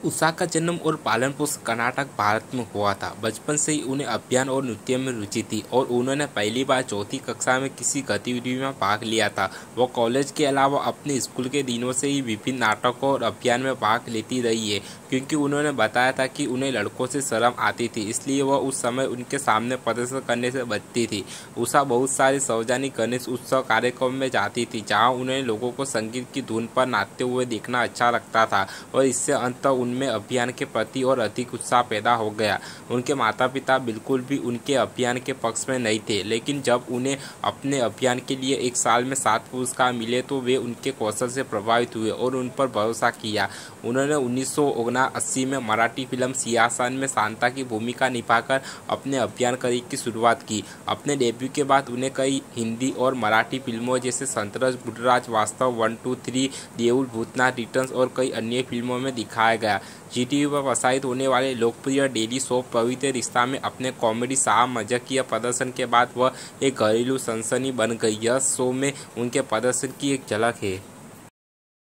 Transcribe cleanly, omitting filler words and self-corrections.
उषा का जन्म और पालन पोषण कर्नाटक, भारत में हुआ था। बचपन से ही उन्हें अभियान और नृत्य में रुचि थी और उन्होंने पहली बार चौथी कक्षा में किसी गतिविधि में भाग लिया था। वो कॉलेज के अलावा अपने स्कूल के दिनों से ही विभिन्न नाटकों और अभियान में भाग लेती रही है, क्योंकि उन्होंने बताया था कि उन्हें लड़कों से शर्म आती थी, इसलिए वह उस समय उनके सामने प्रदर्शन करने से बचती थी। उषा बहुत सारे सार्वजनिक गणेश उत्सव कार्यक्रम में जाती थी, जहाँ उन्हें लोगों को संगीत की धुन पर नाचते हुए देखना अच्छा लगता था और इससे अंततः उनमें अभियान के प्रति और अधिक उत्साह पैदा हो गया। उनके माता पिता बिल्कुल भी उनके अभियान के पक्ष में नहीं थे, लेकिन जब उन्हें अपने अभियान के लिए एक साल में 7 पुरस्कार मिले तो वे उनके कौशल से प्रभावित हुए और उन पर भरोसा किया। उन्होंने 1979 में मराठी फिल्म सिंहासन में शांता की भूमिका निभाकर अपने अभियान करियर की शुरुआत की। अपने डेब्यू के बाद उन्हें कई हिंदी और मराठी फिल्मों जैसे संतरस, बुडराज वास्तव, 1, 2, 3, देऊळ, भूतनाथ रिटर्न्स और कई अन्य फिल्मों में दिखाया गया। जी टीवी पर प्रसारित होने वाले लोकप्रिय डेली शो पवित्र रिश्ता में अपने कॉमेडी साहब मजाकिया प्रदर्शन के बाद वह एक घरेलू सनसनी बन गई। यह शो में उनके प्रदर्शन की एक झलक है।